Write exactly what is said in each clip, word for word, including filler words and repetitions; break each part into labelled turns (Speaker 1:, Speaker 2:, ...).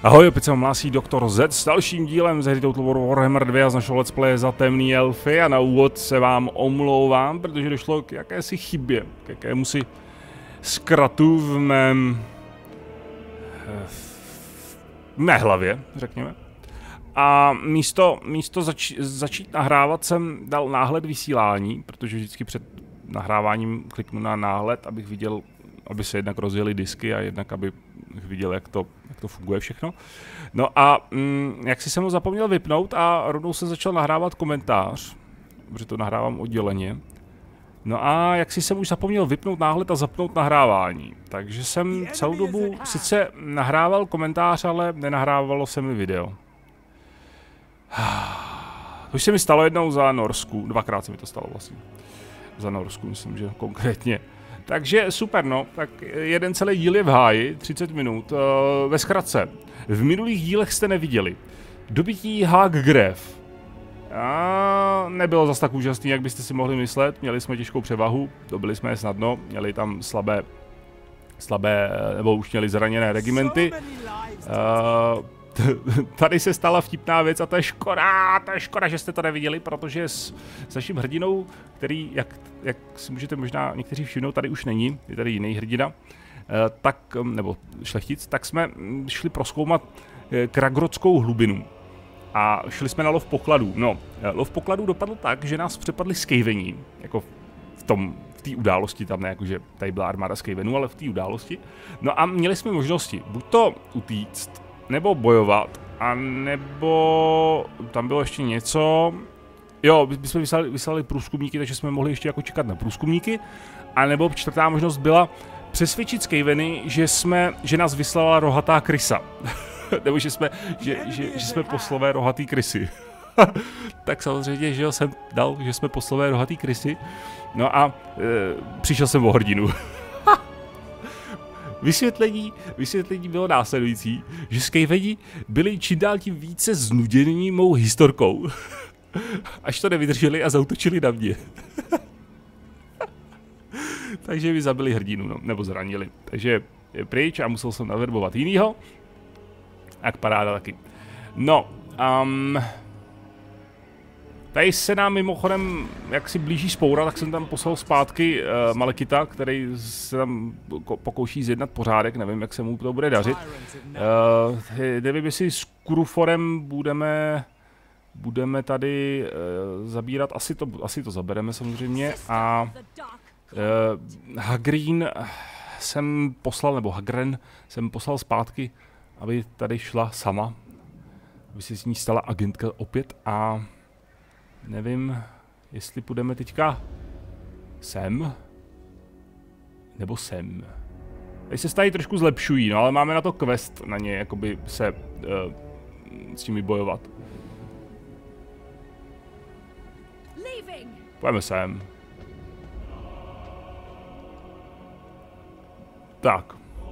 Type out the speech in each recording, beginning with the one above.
Speaker 1: Ahoj, opět se vám hlásí doktor Z s dalším dílem ze hry Total War Warhammer dva z našeho let's play za temný elfy a na úvod se vám omlouvám, protože došlo k jakési chybě, k jakémusi zkratu v mém... v mé hlavě, řekněme. A místo, místo zač, začít nahrávat jsem dal náhled vysílání, protože vždycky před nahráváním kliknu na náhled, abych viděl, aby se jednak rozjeli disky a jednak aby viděl, jak to, jak to funguje všechno. No a mm, jak si jsem ho zapomněl vypnout a rovnou se začal nahrávat komentář, protože to nahrávám odděleně. No a jak si jsem už zapomněl vypnout náhled a zapnout nahrávání. Takže jsem celou dobu sice nahrával komentář, ale nenahrávalo se mi video. To už se mi stalo jednou za Norsku, dvakrát se mi to stalo vlastně. Za Norsku, myslím, že konkrétně. Takže super, no, tak jeden celý díl je v háji, třicet minut. Uh, ve zkratce, v minulých dílech jste neviděli dobytí Haggref. A nebylo zas tak úžasný, jak byste si mohli myslet. Měli jsme těžkou převahu, dobili jsme je snadno, měli tam slabé, slabé, nebo už měli zraněné regimenty. Uh, Tady se stala vtipná věc a to je škoda, to je škoda, že jste to neviděli, protože s, s naším hrdinou, který, jak, jak si můžete možná někteří všimnout, tady už není, je tady jiný hrdina, tak, nebo šlechtic, tak jsme šli prozkoumat Kragrodskou hlubinu a šli jsme na lov pokladů. No, lov pokladů dopadl tak, že nás přepadli skejvení, jako v tom, v té události, tam ne jakože tady byla armáda skejvenů, ale v té události. No a měli jsme možnosti, buď to utíct, nebo bojovat, a nebo tam bylo ještě něco. Jo, my jsme vyslali, vyslali průzkumníky, takže jsme mohli ještě jako čekat na průzkumníky. A nebo čtvrtá možnost byla přesvědčit skejveny, že jsme, že nás vyslala rohatá krysa. Nebo že jsme, že, že, že jsme poslové rohatý krysy. Tak samozřejmě, že jo, jsem dal, že jsme poslové rohatý krysy. No a e, přišel jsem o hrdinu. Vysvětlení, vysvětlení bylo následující, že skejveni byli čím dál tím více znudění mou historkou, až to nevydrželi a zaútočili na mě. Takže mi zabili hrdinu, no, nebo zranili. Takže je pryč a musel jsem naverbovat jinýho. Jak paráda taky. No, um, tady se nám mimochodem, jak si blíží spoura, tak jsem tam poslal zpátky uh, Malekita, který se tam pokouší zjednat pořádek, nevím, jak se mu to bude dařit. Uh, nevím, jestli s Kuruforem budeme, budeme tady uh, zabírat, asi to, asi to zabereme samozřejmě. A uh, Hagrin jsem poslal, nebo Hagren jsem poslal zpátky, aby tady šla sama, aby si z ní stala agentka opět a... Nevím, jestli půjdeme teďka sem, nebo sem. Tady se tady trošku zlepšují, no ale máme na to quest na ně, jakoby se uh, s nimi bojovat. Půjdeme sem. Tak.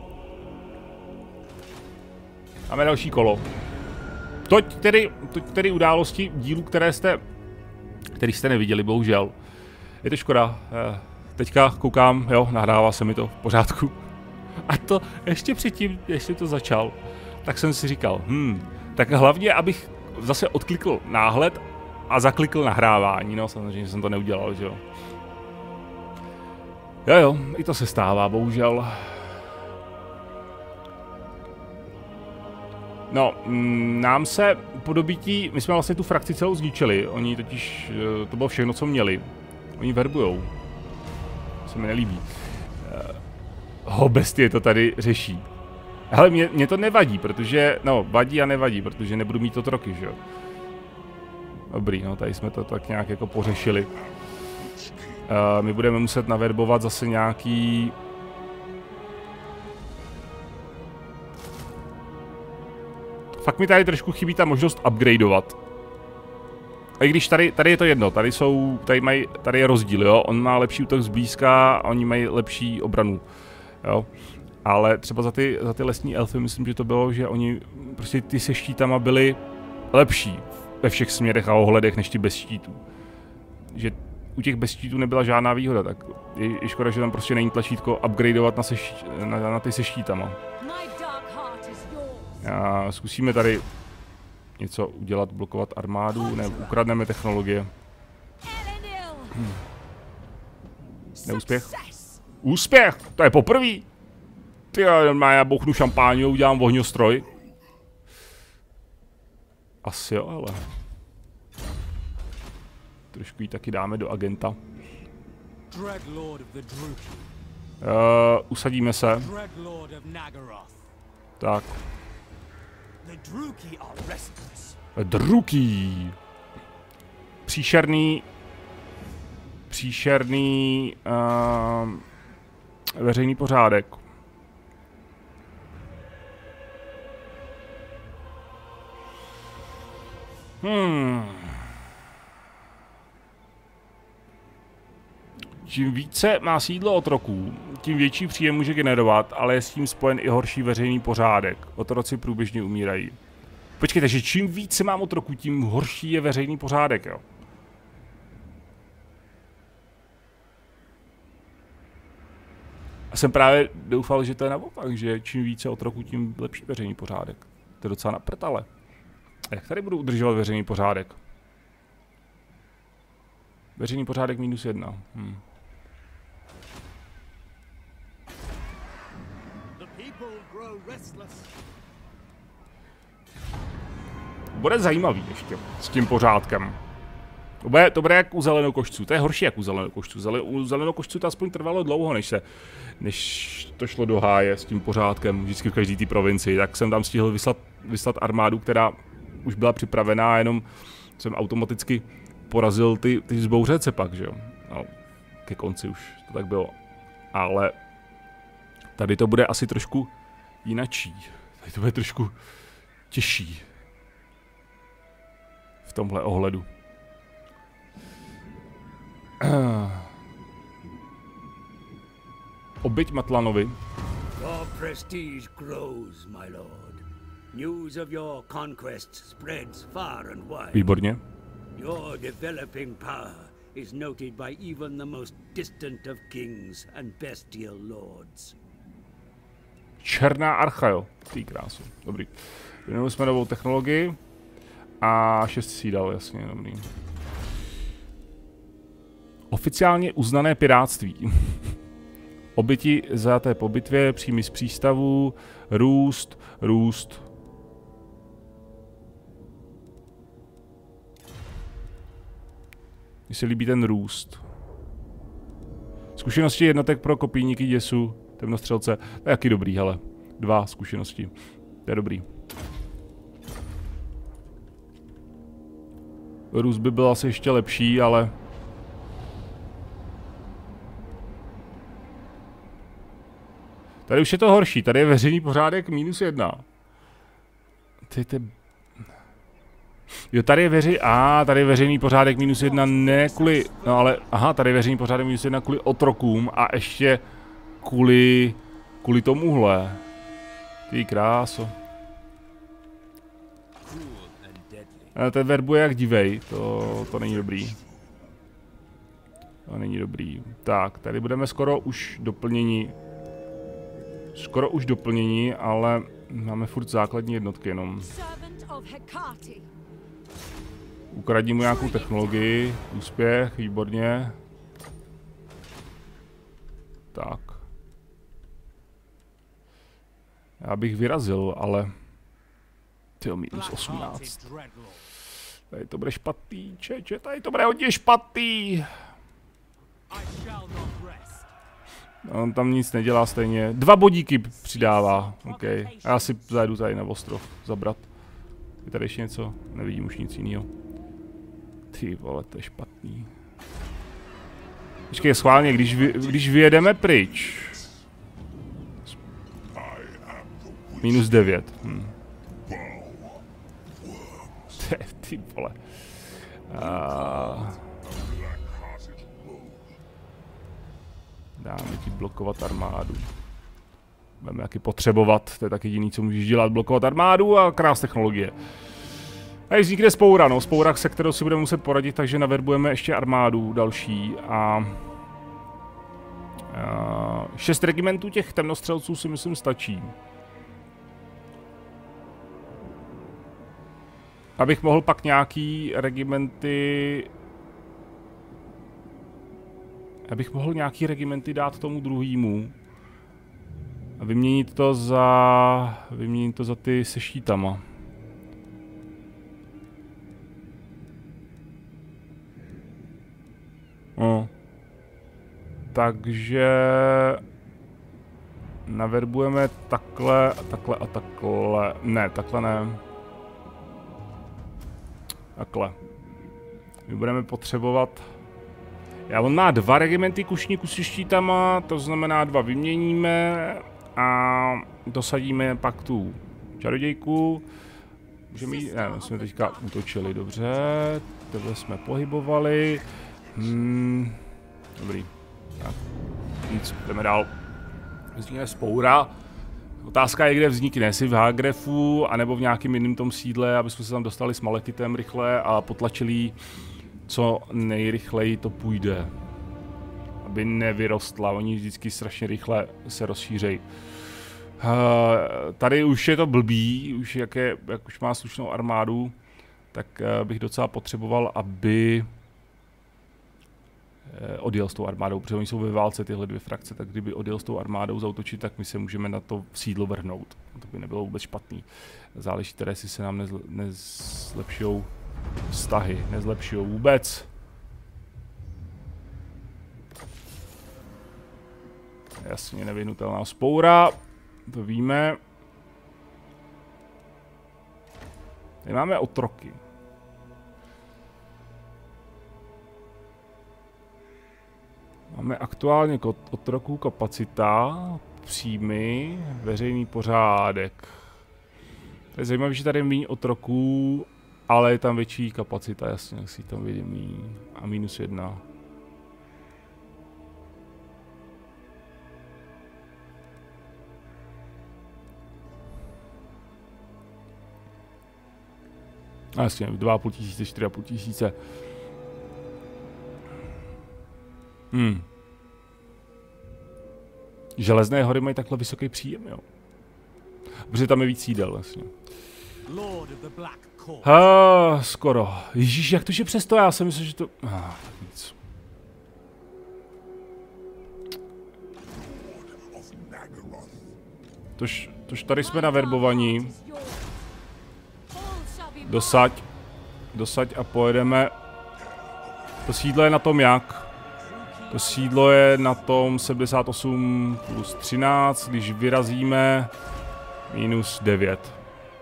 Speaker 1: Máme další kolo. Toť tedy, toť tedy události dílu, které jste... který jste neviděli, bohužel. Je to škoda. Teďka koukám, jo, nahrává se mi to v pořádku. A to ještě předtím, ještě to začal, tak jsem si říkal, hm, tak hlavně, abych zase odklikl náhled a zaklikl nahrávání, no samozřejmě jsem to neudělal, že jo. Jo, jo, i to se stává, bohužel. No, nám se po dobytí, my jsme vlastně tu frakci celou zničili, oni totiž, to bylo všechno, co měli. Oni verbujou. To se mi nelíbí. Ho, bestie to tady řeší. Ale mě, mě to nevadí, protože, no, vadí a nevadí, protože nebudu mít otroky, že jo. Dobrý, no, tady jsme to tak nějak jako pořešili. Uh, my budeme muset naverbovat zase nějaký... Fakt mi tady trošku chybí ta možnost upgradeovat. A i když tady, tady je to jedno, tady jsou, tady mají, tady je rozdíl, jo. On má lepší útok zblízka a oni mají lepší obranu, jo. Ale třeba za ty, za ty lesní elfy myslím, že to bylo, že oni prostě ty se štítama byli lepší ve všech směrech a ohledech než ty bez štítů. Že u těch bez štítů nebyla žádná výhoda, tak je, je škoda, že tam prostě není tlačítko upgradeovat na, se, na, na ty se štítama. A zkusíme tady něco udělat, blokovat armádu, ne, ukradneme technologie. Hm. Neúspěch? Úspěch! To je poprvý! Ty já bouchnu šampáňou, udělám ohňostroj. Asi jo, ale... Trošku ji taky dáme do agenta. Uh, usadíme se. Tak. Druky. Příšerný... Příšerný... Uh, veřejný pořádek. Hmm. Čím více má sídlo otroků, tím větší příjem může generovat, ale je s tím spojen i horší veřejný pořádek. Otroci průběžně umírají. Počkejte, že čím více mám otroků, tím horší je veřejný pořádek, jo? A jsem právě doufal, že to je naopak, že čím více otroků, tím lepší veřejný pořádek. To je docela naprtale. A jak tady budu udržovat veřejný pořádek? Veřejný pořádek minus jedna. Hm. Bude zajímavý ještě s tím pořádkem. To bude, to bude jak u zelenokošců. To je horší jak u zelenokošců. Zele, u zelenokošců to aspoň trvalo dlouho, než se, než to šlo do háje s tím pořádkem. Vždycky v každé té provincii. Tak jsem tam stihl vyslat, vyslat armádu, která už byla připravená, jenom jsem automaticky porazil ty, ty zbouřece pak, že jo. No, ke konci už to tak bylo. Ale tady to bude asi trošku jinačí. Tady to bude trošku těžší. V tomhle ohledu. Obyť Matlanovi.
Speaker 2: Your prestige grows, my lord. News of your conquests spreads far and wide.
Speaker 1: Výborně.
Speaker 2: Your developing power is noted by even the most distant of kings and bestial lords.
Speaker 1: Černá archa, jo. Ty krásu. Dobrý. Vyvinuli jsme novou technologii. A šest sídel, jasně, dobrý. Oficiálně uznané pirátství. Oběti zajaté po bitvě, příjmy z přístavů, růst, růst. Mně se líbí ten růst. Zkušenosti jednotek pro kopijníky děsu, temnostřelce, to je jaký dobrý, hele. Dva zkušenosti, to je dobrý. Růst by byl asi ještě lepší, ale... Tady už je to horší, tady je veřejný pořádek minus jedna. Ty ty... Jo, tady je veři... A, ah, tady je veřejný pořádek minus jedna ne kvůli... No ale, aha, tady je veřejný pořádek minus jedna kvůli otrokům a ještě kvůli... Kvůli tomuhle. Ty kráso. Ale ten verbuje jak divej, to, to není dobrý. To není dobrý. Tak, tady budeme skoro už doplnění. Skoro už doplnění, ale máme furt základní jednotky jenom. Ukradni mu nějakou technologii, úspěch, výborně. Tak. Já bych vyrazil, ale... Tyjo, minus osmnáct. Tady to bude špatný, čeče, tady to bude hodně špatný. On tam nic nedělá stejně. Dva bodíky přidává, OK. A já si zajdu tady na ostrov zabrat. Je tady ještě něco? Nevidím už nic jiného. Ty vole, to je špatný. Počkej, schválně, když, vy, když vyjedeme pryč. Minus devět. Hm. Ty vole. A... Dáme ti blokovat armádu. Budeme taky potřebovat, to je taky jediný, co můžeš dělat, blokovat armádu a krás technologie. A vznikne spoura, no, spoura, se kterou si budeme muset poradit, takže naverbujeme ještě armádu další a... a šest regimentů těch temnostřelců si myslím stačí. Abych mohl pak nějaký regimenty... Abych mohl nějaký regimenty dát tomu druhýmu. A vyměnit to za... Vyměnit to za ty se štítama. No. Takže... Naverbujeme takhle a takhle a takhle. Ne, takhle ne. Takhle. My budeme potřebovat... Já, on má dva regimenty kušníků se štítama, to znamená dva vyměníme a dosadíme pak tu čarodějku. Můžeme jít, ne, my jsme teďka útočili, dobře, tohle jsme pohybovali. Hmm, dobrý, tak, nic, jdeme dál. Vznikne vzpoura. Otázka je, kde vznikne, jestli v Hagrefu, anebo v nějakém jiném tom sídle, aby jsme se tam dostali s Malekitem rychle a potlačili co nejrychleji to půjde. Aby nevyrostla, oni vždycky strašně rychle se rozšířejí. Uh, tady už je to blbý, už jak, je, jak už má slušnou armádu, tak uh, bych docela potřeboval, aby uh, odjel s tou armádou, protože oni jsou ve válce tyhle dvě frakce, tak kdyby odjel s tou armádou zautočit, tak my se můžeme na to sídlo vrhnout. To by nebylo vůbec špatný. Záleží teda, jestli se nám nezle, nezlepšujou vztahy, nezlepšujou vůbec. Jasně, nevyhnutelná vzpoura, to víme. Tady máme otroky. Máme aktuálně otroků kapacita, příjmy, veřejný pořádek. To je zajímavé, že tady je méně otroků, ale je tam větší kapacita, jasně, jak si tam vidím. A minus jedna. A jasně, dva a půl tisíce, čtyři a půl tisíce. Hmm. Železné hory mají takhle vysoký příjem, jo. Protože tam je víc jídel, vlastně. Ha, skoro. Ježíš, jak to, že přesto? Já jsem myslel, že to... Ah, nic. Tož, tož tady jsme na verbovaní. Dosaď. Dosaď a pojedeme. To sídlo je na tom jak? To sídlo je na tom sedmdesát osm plus třináct, když vyrazíme minus devět.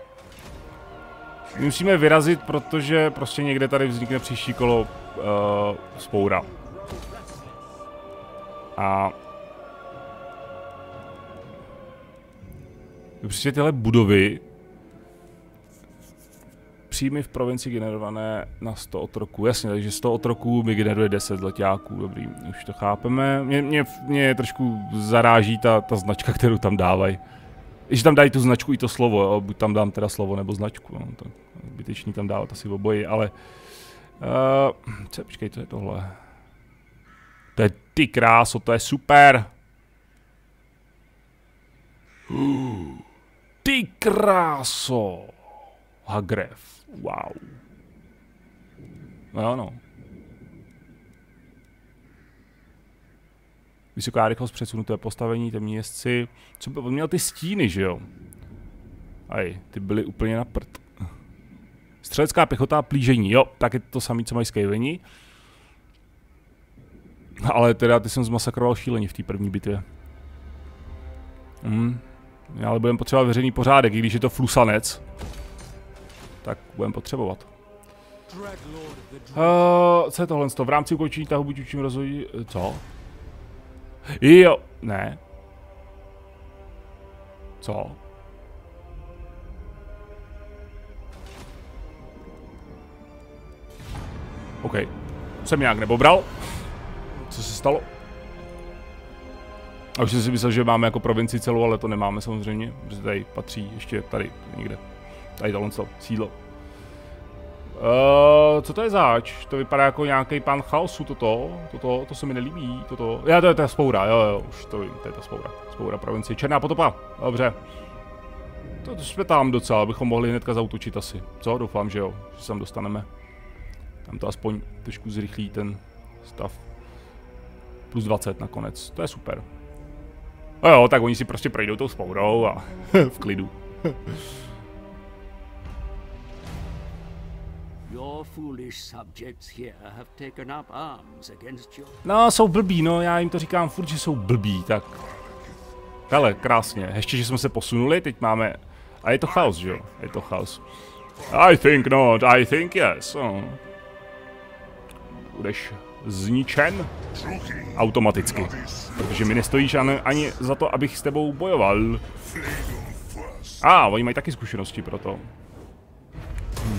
Speaker 1: My musíme vyrazit, protože prostě někde tady vznikne příští kolo uh, vzpoura. A prostě tyhle budovy příjmy v provincii generované na sto otroků. Jasně, takže sto otroků mi generuje deset letáků, dobrý, už to chápeme. Mě, mě, mě trošku zaráží ta, ta značka, kterou tam dávají. Když tam dají tu značku i to slovo, jo, buď tam dám teda slovo nebo značku, no, to zbytečný tam dávat asi v oboji, ale... Uh, co, počkej, to je tohle. To je ty kráso, to je super! Uh, ty kráso! Hagref, wow. No ano. Vysoká rychlost, přesunuté postavení, temní jezdci. Co by on měl ty stíny, že jo? Aj, ty byly úplně na prd. Střelecká pěchota, plížení, jo, tak je to samý, co mají Skaveni. Ale teda ty jsem zmasakroval šíleně v té první bitvě. Hmm. Ale budeme potřebovat veřejný pořádek, i když je to flusanec. Tak budeme potřebovat. Uh, co je tohle? V rámci ukončení tahu buď učím rozhodí... Co? Jo, ne. Co? OK. Jsem nějak nebobral. Co se stalo? A už jsem si myslel, že máme jako provincii celou, ale to nemáme samozřejmě, protože tady patří ještě tady někde. Tady tohle sídlo. Uh, co to je zač? To vypadá jako nějaký pán chaosu, toto, toto, to se mi nelíbí, toto. Já, to je ta vzpoura, jo, jo, už to vím, to je ta vzpoura. Vzpoura provincie, Černá potopa, dobře. To, to jsme tam docela, abychom mohli hnedka zautočit asi. Co? Doufám, že jo, že se tam dostaneme. Tam to aspoň trošku zrychlí ten stav. Plus dvacet nakonec, to je super. No jo, tak oni si prostě projdou tou spourou a v klidu. No, jsou blbí, no, já jim to říkám furt, že jsou blbí, tak... Hele, krásně, ještě, že jsme se posunuli, teď máme... A je to chaos, že jo? Je to chaos. I think not, I think yes. Oh. Budeš zničen automaticky, protože mi nestojíš ani, ani za to, abych s tebou bojoval. A, ah, oni mají taky zkušenosti pro to. Hm.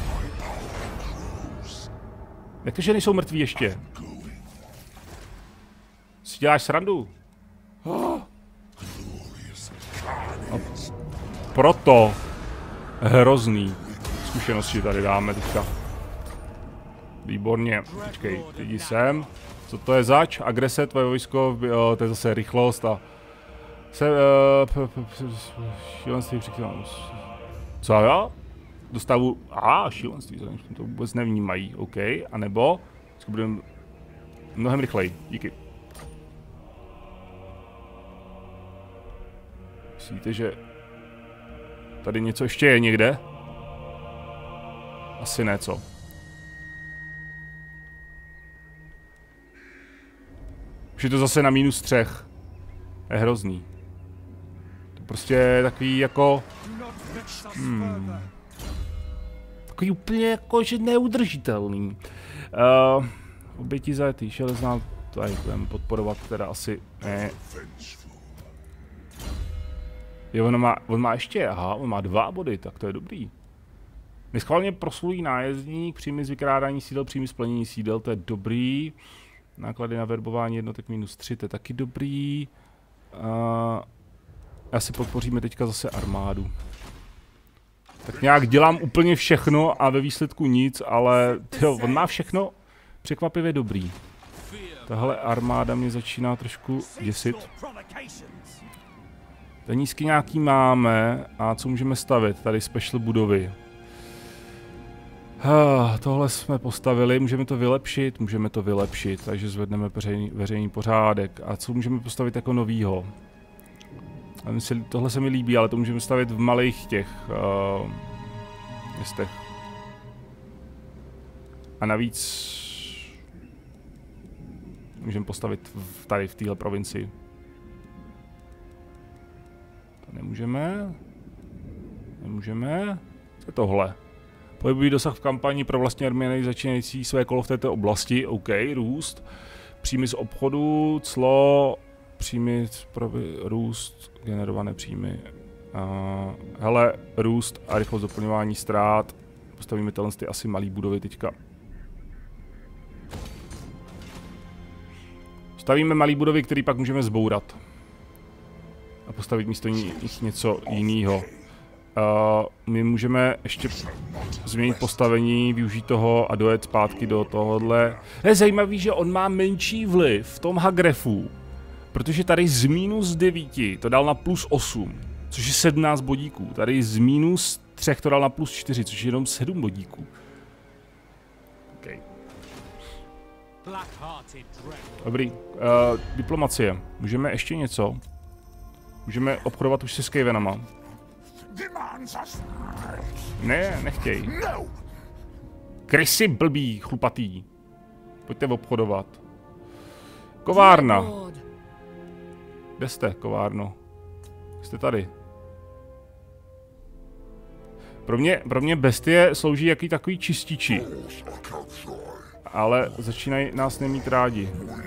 Speaker 1: Jak to, že nejsou mrtví ještě? Si děláš srandu? Oh. No, proto hrozný zkušenosti tady dáme teďka. Výborně, počkej, jdi sem. Co to je zač? Agrese, tvoje vojsko, jo, to je zase rychlost a... Se, uh, šílenství přichylám. Co jo? Dostavu... Aha, šílenství, to vůbec nevnímají, OK. A nebo... Budeme mnohem rychleji, díky. Myslíte, že... Tady něco ještě je někde? Asi ne, co? Už je to zase na minus třech. Je hrozný. To prostě je takový jako... Hmm. Takový úplně jako, že neudržitelný. Uh, oběti zajetý, železná... Tady budeme podporovat teda asi... Ne. Jo, on má, on má ještě, aha, on má dva body, tak to je dobrý. Neschválně proslulý nájezdník, příjmy z vykrádání sídel, příjmy z plnění sídel, to je dobrý. Náklady na verbování jednotek minus tři, to je taky dobrý. Uh, asi podpoříme teďka zase armádu. Tak nějak dělám úplně všechno a ve výsledku nic, ale tyjo, on má všechno překvapivě dobrý. Tahle armáda mě začíná trošku děsit. Penízky nějaký máme a co můžeme stavit? Tady special budovy. Ah, tohle jsme postavili, můžeme to vylepšit, můžeme to vylepšit, takže zvedneme veřejný, veřejný pořádek. A co můžeme postavit jako novýho? Tohle se mi líbí, ale to můžeme stavit v malých těch uh, městech. A navíc můžeme postavit v, tady v téhle provincii. To nemůžeme. Nemůžeme. Co je tohle? Pohybový dosah v kampani pro vlastní armény začínající své kolo v této oblasti. OK, růst. Příjmy z obchodu, clo, příjmy pro růst, generované příjmy. Uh, hele, růst a rychlost doplňování ztrát. Postavíme tyhle ty asi malý budovy teďka. Stavíme malý budovy, které pak můžeme zbourat. A postavit místo nich něco jiného. Uh, my můžeme ještě změnit postavení, využít toho a dojet zpátky do tohohle. Je zajímavý, že on má menší vliv v tom Hagrefu, protože tady z minus devět to dal na plus osm, což je sedmnáct bodíků. Tady z minus tři to dal na plus čtyři, což je jenom sedm bodíků. Okay. Dobrý, uh, diplomacie. Můžeme ještě něco? Můžeme obchodovat už se Skavenama. Ne, nechtěj. Krysy blbý, chlupatý. Pojďte obchodovat. Kovárna. Kde jste, kovárno? Jste tady. Pro mě, pro mě bestie slouží jaký takový čističi. Ale začínají nás nemít rádi.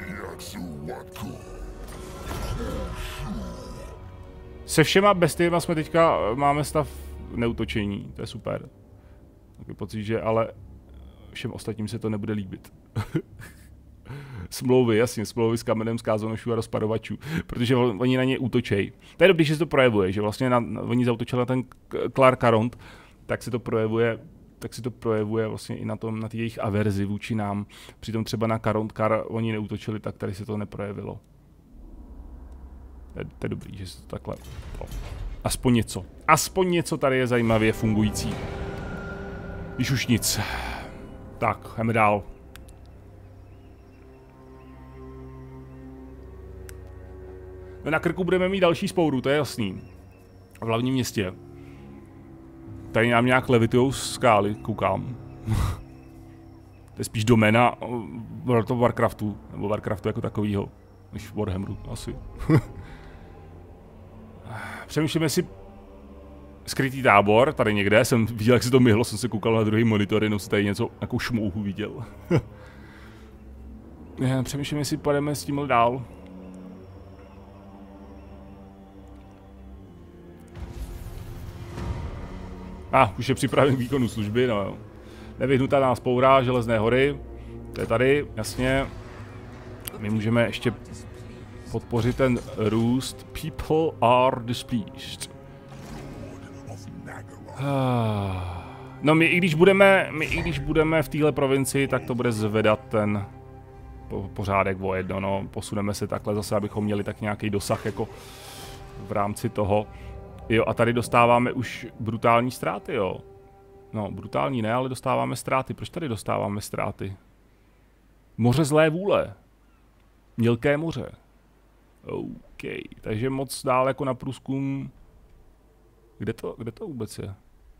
Speaker 1: Se všema bestiema jsme teďka máme stav neútočení, to je super. Takový pocit, že ale všem ostatním se to nebude líbit. Smlouvy, jasně, smlouvy s kamenem, zkázonošů a rozpadovačů, protože oni na ně útočejí. To je dobrý, že se to projevuje, že vlastně na, oni zautočili na ten Clark Caront, tak se to projevuje, tak se to projevuje vlastně i na tom, na té jejich averzi vůči nám. Přitom třeba na Caront Car oni neútočili, tak tady se to neprojevilo. To je, to je dobrý, že se to takhle... Aspoň něco. Aspoň něco tady je zajímavě fungující. Když už nic. Tak, jdeme dál. No na krku budeme mít další spouru, to je jasný. V hlavním městě. Tady nám nějak levitujou skály, koukám. To je spíš doména World of Warcraftu, nebo Warcraftu jako takovýho, než Warhammeru asi. Přemýšlím, jestli skrytý tábor, tady někde, jsem viděl, jak se to myhlo, jsem se koukal na druhý monitor, jenom si tady něco, jako šmouhu viděl. Přemýšlím, jestli půjdeme s tímhle dál. A, ah, už je připraven k výkonu služby, no jo. Nevyhnutelná spoura Železné hory, to je tady, jasně. My můžeme ještě podpořit ten růst. People are displeased. No my i když budeme, my i když budeme v téhle provincii, tak to bude zvedat ten po, pořádek o jedno, no. Posuneme se takhle zase, abychom měli tak nějaký dosah jako v rámci toho. Jo, a tady dostáváme už brutální ztráty, jo. No, brutální ne, ale dostáváme ztráty. Proč tady dostáváme ztráty? Moře zlé vůle. Mělké moře. OK, takže moc dál jako na průzkum. Kde to, kde to vůbec je?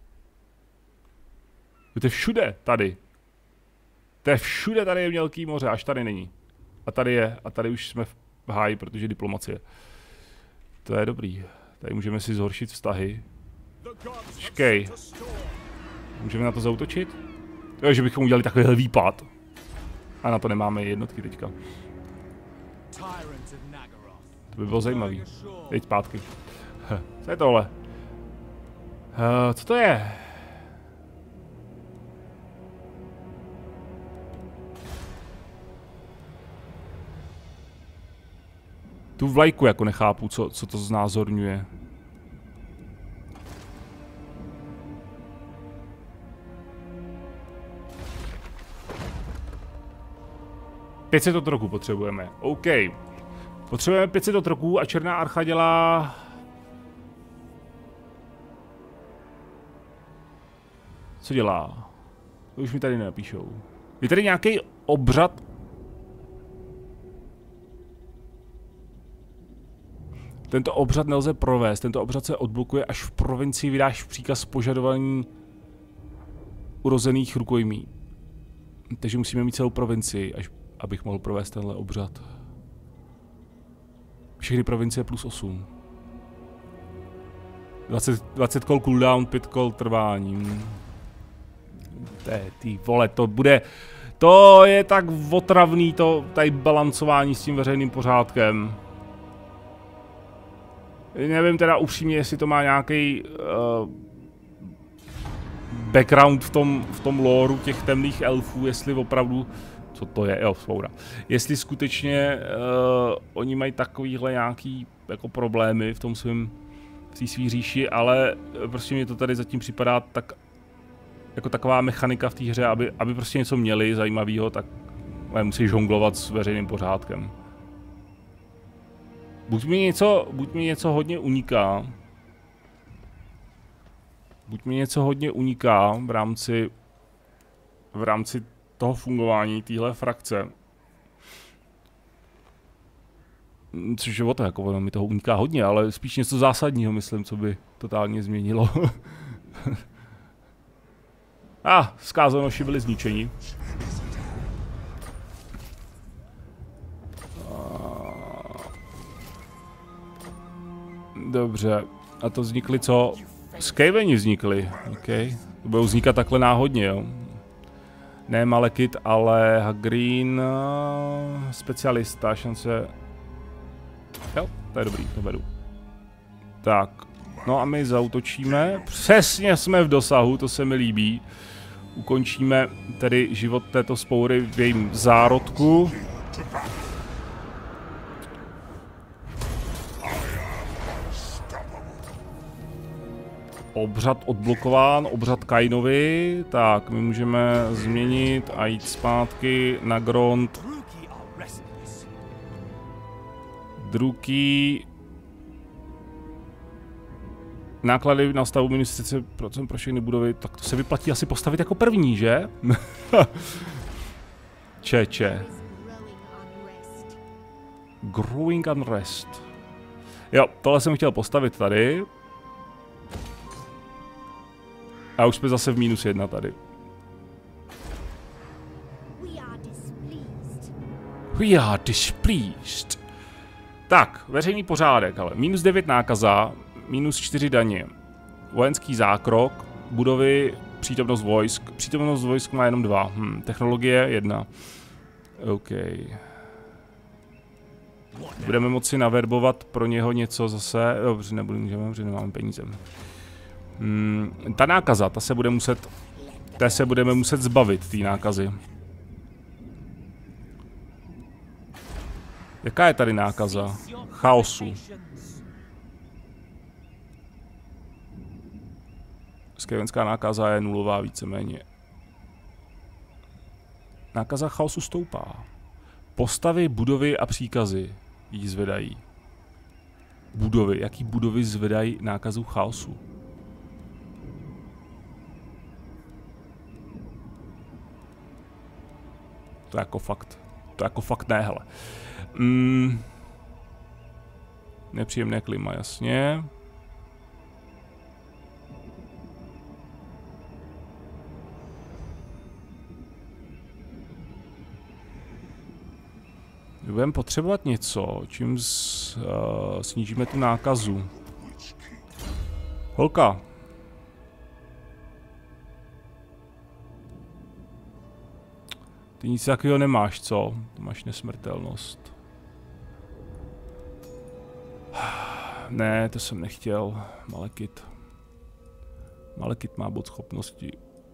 Speaker 1: To je všude tady. To je všude tady je mělký moře, až tady není. A tady je, a tady už jsme v háji, protože diplomacie. To je dobrý. Tady můžeme si zhoršit vztahy. Počkej. Můžeme na to zaútočit? Jo, že bychom udělali takovýhle výpad. A na to nemáme jednotky teďka. To by bylo zajímavý. Teď zpátky. Huh. Co je tohle? Uh, co to je? Tu vlajku jako nechápu, co, co to znázorňuje. pět set otroků potřebujeme. OK. Potřebujeme pět set otroků a Černá archa dělá... Co dělá? To už mi tady nenapíšou. Je tady nějaký obřad? Tento obřad nelze provést. Tento obřad se odblokuje, až v provincii vydáš příkaz požadování urozených rukojmí. Takže musíme mít celou provincii, až abych mohl provést tenhle obřad. Všechny provincie plus osm. dvacet, dvacet kol cooldown, pět kol trvání. Té, ty vole, to bude... To je tak otravný, to tady balancování s tím veřejným pořádkem. Nevím teda upřímně, jestli to má nějaký uh, background v tom, v tom lóru těch temných elfů, jestli opravdu... Co to je? Jo, svoura. Jestli skutečně uh, oni mají takovýhle nějaký jako problémy v tom svým, v té svý říši, ale prostě mi to tady zatím připadá tak jako taková mechanika v té hře, aby, aby prostě něco měli zajímavého, tak musí žonglovat s veřejným pořádkem. Buď mi něco, buď mi něco hodně uniká, buď mi něco hodně uniká v rámci, v rámci toho fungování téhle frakce. Což je o to, jako ono mi toho uniká hodně, ale spíš něco zásadního, myslím, co by totálně změnilo. A, ah, zkázonoši byli zničeni. Dobře, a to vznikly co? Skaveni vznikly, ok. To budou vznikat takhle náhodně, jo. Ne Malekith, ale Hagrin, specialista, šance... Jo, to je dobrý, to beru. Tak, no a my zaútočíme. Přesně jsme v dosahu, to se mi líbí. Ukončíme tedy život této spoury v jejím zárodku. Obřad odblokován, obřad Kainovi. Tak, my můžeme změnit a jít zpátky na Grond. Druky. Náklady na stavbu minus třicet procent pro všechny budovy, tak to se vyplatí asi postavit jako první, že? če, če. Growing unrest. Jo, tohle jsem chtěl postavit tady. A už jsme zase v minus jedna tady. We are displeased. Tak, veřejný pořádek, ale minus devět nákaza, minus čtyři daně. Vojenský zákrok, budovy, přítomnost vojsk. Přítomnost vojsk má jenom dva. Hm, technologie jedna. OK. Budeme moci naverbovat pro něho něco zase. Dobře, nebudeme, protože nemáme peníze. Hmm, ta nákaza, ta se bude muset, té se budeme muset zbavit, té nákazy. Jaká je tady nákaza? Chaosu. Skevenská nákaza je nulová víceméně. Nákaza chaosu stoupá. Postavy, budovy a příkazy jí zvedají. Budovy. Jaký budovy zvedají nákazu chaosu? To je jako fakt. To je jako fakt ne, hele. Mm. Nepříjemné klima, jasně. Budeme potřebovat něco, čím z, uh, snížíme tu nákazu. Holka. Ty nic takového nemáš, co? Ty máš nesmrtelnost. Ne, to jsem nechtěl. Malekith. Malekith má bod schopnosti.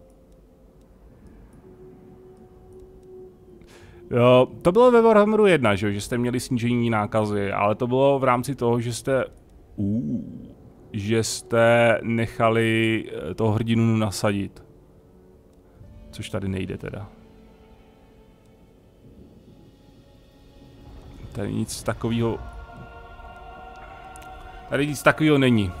Speaker 1: Jo, to bylo ve Warhammeru jedna, že, že jste měli snížení nákazy, ale to bylo v rámci toho, že jste... Uh, že jste nechali toho hrdinu nasadit. Což tady nejde teda. Tady nic takového... Tady nic takového není.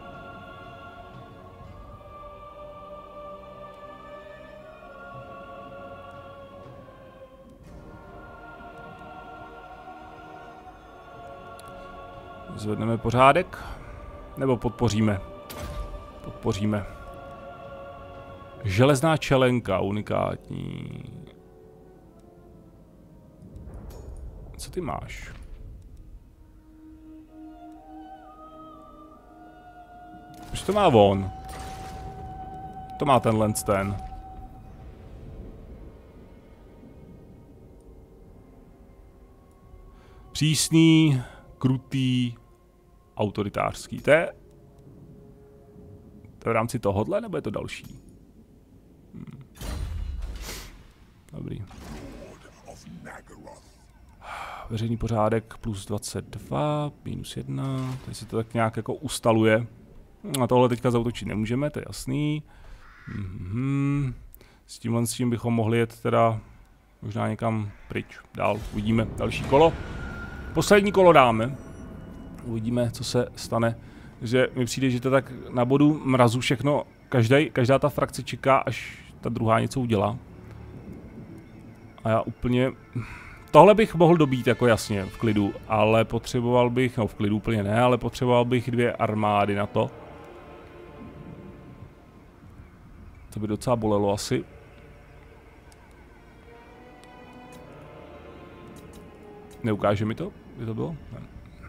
Speaker 1: Zvedneme pořádek, nebo podpoříme? Podpoříme. Železná čelenka, unikátní. Co ty máš? Už to má on. To má tenhle ten. Přísný, krutý, autoritářský. To je... To je v rámci tohohle, nebo je to další? Hmm. Dobrý. Veřejný pořádek plus dvacet dva, minus jedna, tady se to tak nějak jako ustaluje. A tohle teďka zautočit nemůžeme, to je jasný. Mhm. S tímhle s tím bychom mohli jet teda možná někam pryč. Dál uvidíme další kolo. Poslední kolo dáme. Uvidíme, co se stane. Že mi přijde, že to tak na bodu mrazu všechno, každý, každá ta frakce čeká, až ta druhá něco udělá. A já úplně... Tohle bych mohl dobít jako jasně v klidu, ale potřeboval bych, no v klidu úplně ne, ale potřeboval bych dvě armády na to. To by docela bolelo asi. Neukáže mi to? By to bylo? Ne.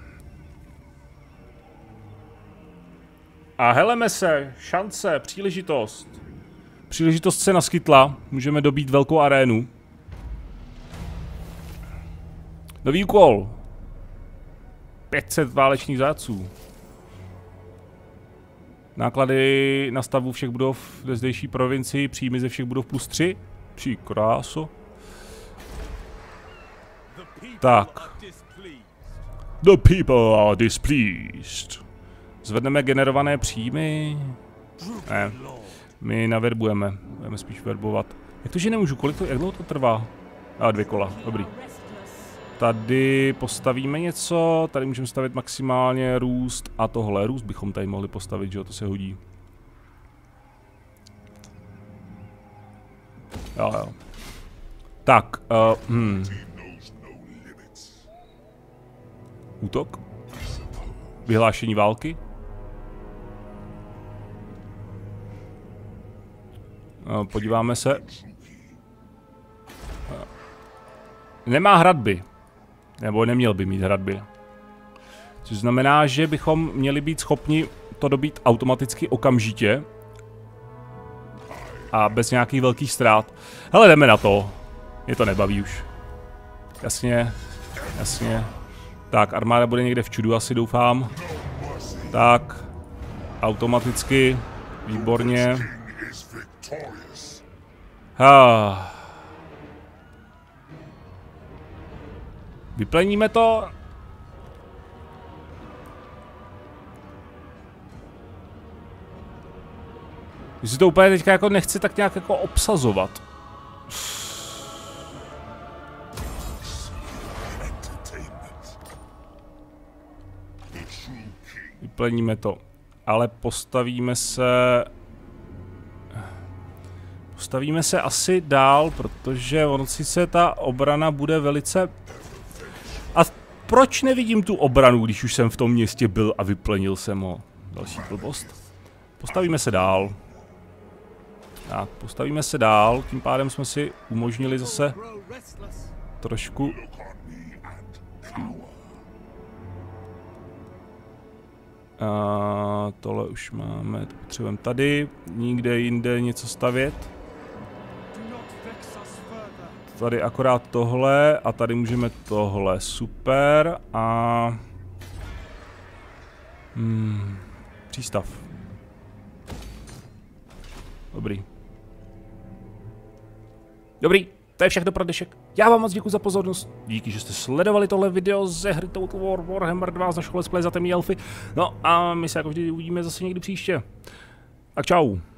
Speaker 1: A heleme se, šance, příležitost. Příležitost se naskytla, můžeme dobít velkou arénu. Nový úkol. pět set válečných zajatců. Náklady na stavbu všech budov ve zdejší provincii, příjmy ze všech budov plus tři. Při kráso. Tak. The people are displeased. Zvedneme generované příjmy. Ne. My naverbujeme. Budeme spíš verbovat. Jak to, že nemůžu? Kolik to, jak dlouho to trvá? A dvě kola. Dobrý. Tady postavíme něco, tady můžeme stavit maximálně růst a tohle. Růst bychom tady mohli postavit, že jo, to se hodí. Jo, jo. Tak, uh, hm. Útok? Vyhlášení války? Uh, podíváme se. Uh, nemá hradby. Nebo neměl by mít hradby. Což znamená, že bychom měli být schopni to dobít automaticky okamžitě. A bez nějakých velkých ztrát. Hele, jdeme na to. Mě to nebaví už. Jasně, jasně. Tak, armáda bude někde v čudu, asi doufám. Tak, automaticky, výborně. Ha. Vypleníme to. Když si to úplně teďka jako nechci tak nějak jako obsazovat. Vypleníme to. Ale postavíme se... Postavíme se asi dál, protože on sice ta obrana bude velice... A proč nevidím tu obranu, když už jsem v tom městě byl a vyplenil jsem ho? Další blbost. Postavíme se dál. Tak, postavíme se dál, tím pádem jsme si umožnili zase trošku... A tohle už máme, to potřebujeme tady, nikde jinde něco stavět. Tady akorát tohle a tady můžeme tohle, super a... Hmm, přístav. Dobrý. Dobrý, to je všechno pro dnešek. Já vám moc děkuji za pozornost. Díky, že jste sledovali tohle video ze hry Total War Warhammer dva z našeho Let's Play za temní elfy. No a my se jako vždy uvidíme zase někdy příště. Tak čau.